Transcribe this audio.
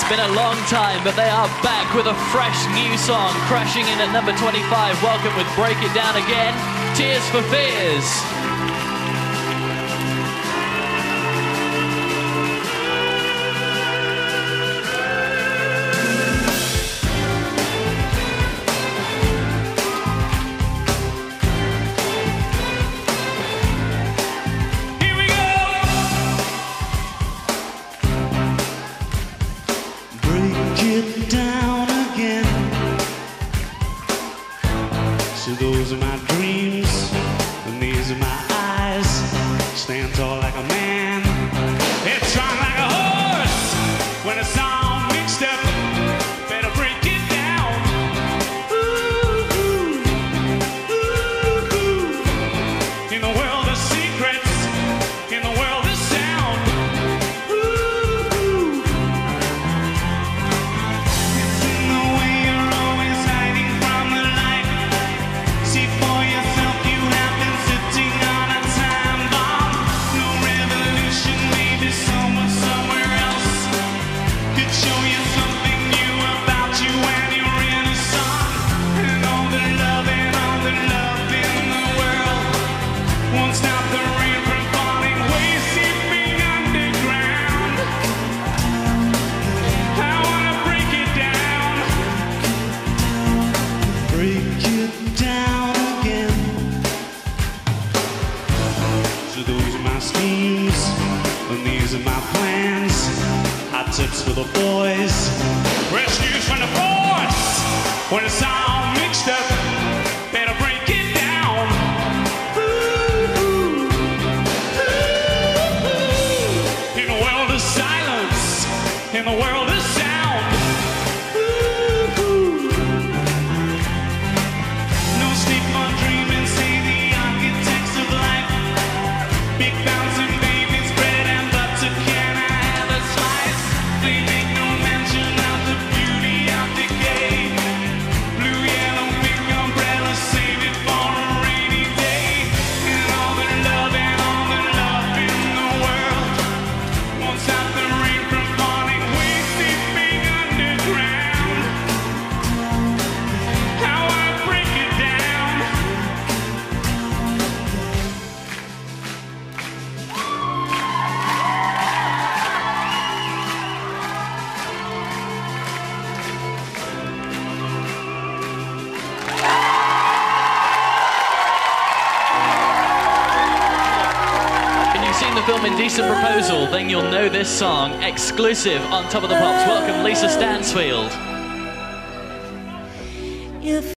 It's been a long time, but they are back with a fresh new song, crashing in at number 25. Welcome with Break It Down Again, Tears for Fears. So those are my dreams, and these are my eyes. Stand tall like a man, head strong like a horse. When it's all mixed up, better break it down. Ooh, ooh, ooh, ooh. In the world of secrets, in the world of sound. Ooh, ooh. It's in the way you're always hiding from the light. See for yourself, you have been sitting on a time bomb. No revolution, maybe someone somewhere else could show you something new about you when you're in a song. And all the love in the world won't stop the rain from falling, wasting being underground. I wanna break it down. Break it down again. So those are my schemes, and these are my plans. Hot tips for the boys, rescues from the force. When it's all mixed up, better break it down. Ooh, ooh, ooh, ooh. In a world of silence, in the world of sound. Ooh, ooh. No sleep or dreaming, say the architects of life. Big bouncing babies, bread and butter, can I have a slice? They make no mention of the beauty of decay. Blue, yellow, pink umbrella, save it for a rainy day. And all the love in the world won't stop the rain from falling, wasting being underground. I wanna break it down. If you've seen the film Indecent Proposal, then you'll know this song, exclusive on Top of the Pops. Welcome, Lisa Stansfield.